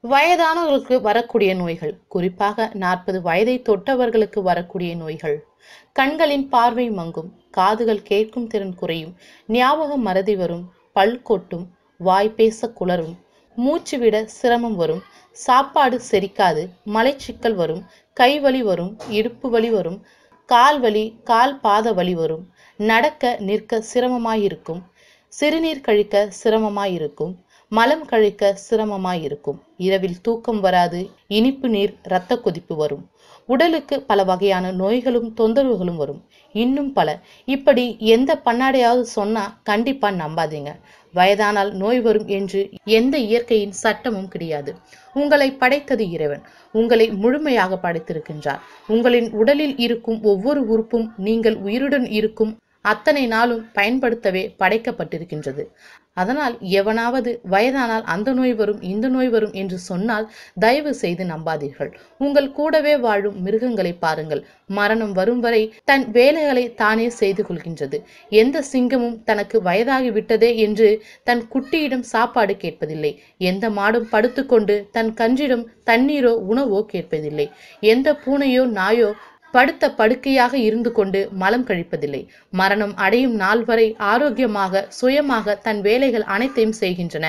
வயதானவர்களுக்கு வரக்கூடிய நோய்கள், குறிப்பாக 40 வயதை தொட்டவர்களுக்கு வரக்கூடிய நோய்கள். கண்களின் பார்வை மங்கும், காதுகள் கேட்கும் திறன் குறையும், ஞாபக மறதி வரும், பல் கொட்டும், வாய் பேச குளறும், மூச்சு விட சிரமம் வரும், சாப்பாடு செரிக்காது, மலைச்சிக்கல் வரும், கை வலி வரும், இடுப்பு வலி வரும், கால் வலி, கால் பாத வலி வரும், நடக்க நிற்க சிரமமாயிருக்கும், சிறுநீர் கழிக்க சிரமமாயிருக்கும், மலம் கழிக்க சிரமமாயிருக்கும், இரவில் தூக்கம் வராது, இனிப்பு நீர், இரத்த கொதிப்பு வரும், உடலுக்கு பல வகையான நோய்களும் தொந்தரவுகளும் வரும், இன்னும் பல. இப்படி எந்த பண்ணாடையாவது சொன்னா கண்டிப்பா நம்பாதீங்க. வயதானால் நோய் வரும் என்று எந்த இயற்கையின் சட்டமும் கிடையாது. உங்களை படைத்தது இறைவன். உங்களை முழுமையாக படைத்திருக்கின்றார். உங்களின் உடலில் இருக்கும் ஒவ்வொரு உறுப்பும் நீங்கள் உயிருடன் இருக்கும் அத்தனை நாளும் பயன்படுத்தவே படைக்கப்பட்டிருக்கின்றது. அதனால் எவனாவது வயதானால் அந்த நோய் வரும் இந்த நோய் வரும் என்று சொன்னால் தயவு செய்து நம்பாதீர்கள். உங்கள் கூடவே வாழும் மிருகங்களை பாருங்கள். மரணம் வரும் வரை தன் வேலைகளை தானே செய்து கொள்கின்றது. எந்த சிங்கமும் தனக்கு வயதாகிவிட்டதே என்று தன் குட்டியிடம் சாப்பாடு கேட்பதில்லை. எந்த மாடும் படுத்துக்கொண்டு தன் கன்றிடம் தண்ணீரோ உணவோ கேட்பதில்லை. எந்த பூனையோ நாயோ படுத்த படுக்கையாக இருந்து கொண்டு மலம் கழிப்பதில்லை. மரணம் அடையும் நாள் வரை ஆரோக்கியமாக சுயமாக தன் வேலைகள் அனைத்தையும் செய்கின்றன.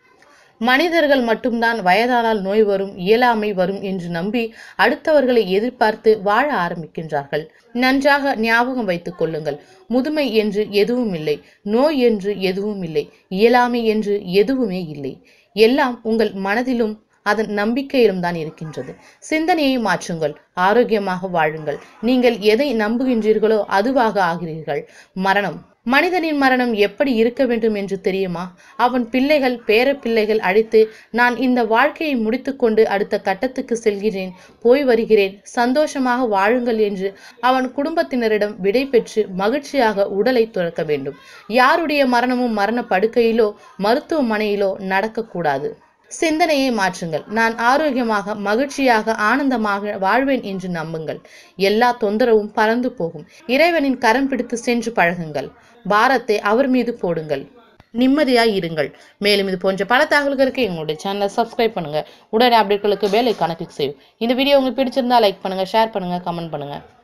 மனிதர்கள் மட்டும்தான் வயதானால் நோய் வரும், இயலாமை வரும் என்று நம்பி அடுத்தவர்களை எதிர்பார்த்து வாழ ஆரம்பிக்கின்றார்கள். நன்றாக ஞாபகம் வைத்துக் கொள்ளுங்கள். முதுமை என்று எதுவும் இல்லை, நோய் என்று எதுவும் இல்லை, இயலாமை என்று எதுவுமே இல்லை. எல்லாம் உங்கள் மனதிலும் அதன் நம்பிக்கையிலும் தான் இருக்கின்றது. சிந்தனையை மாற்றுங்கள், ஆரோக்கியமாக வாழுங்கள். நீங்கள் எதை நம்புகின்றீர்களோ அதுவாக ஆகிறீர்கள். மனிதனின் மரணம் எப்படி இருக்க வேண்டும் என்று தெரியுமா? அவன் பிள்ளைகள் பேர பிள்ளைகள் அழைத்து, நான் இந்த வாழ்க்கையை முடித்துக்கொண்டு அடுத்த கட்டத்துக்கு செல்கிறேன், போய் வருகிறேன், சந்தோஷமாக வாழுங்கள் என்று அவன் குடும்பத்தினரிடம் விடை பெற்று மகிழ்ச்சியாக உடலை துறக்க வேண்டும். யாருடைய மரணமும் மரண படுக்கையிலோ மருத்துவமனையிலோ நடக்கக்கூடாது. சிந்தனையை மாற்றுங்கள். நான் ஆரோக்கியமாக மகிழ்ச்சியாக ஆனந்தமாக வாழ்வேன் என்று நம்புங்கள். எல்லா தொந்தரவும் பறந்து போகும். இறைவனின் கரம் பிடித்து சென்று பழகுங்கள். பாரத்தை அவர் மீது போடுங்கள். நிம்மதியாய் இருங்கள். மேலும் இது போன்ற பல தகவல்களுக்கு எங்களுடைய சேனலை சப்ஸ்கிரைப் பண்ணுங்க. உடனே அப்டேட்களுக்கு பெல் ஐகானை கிளிக் செய்யும். இந்த வீடியோ உங்களுக்கு பிடிச்சிருந்தா லைக் பண்ணுங்க, ஷேர் பண்ணுங்க, கமெண்ட் பண்ணுங்க.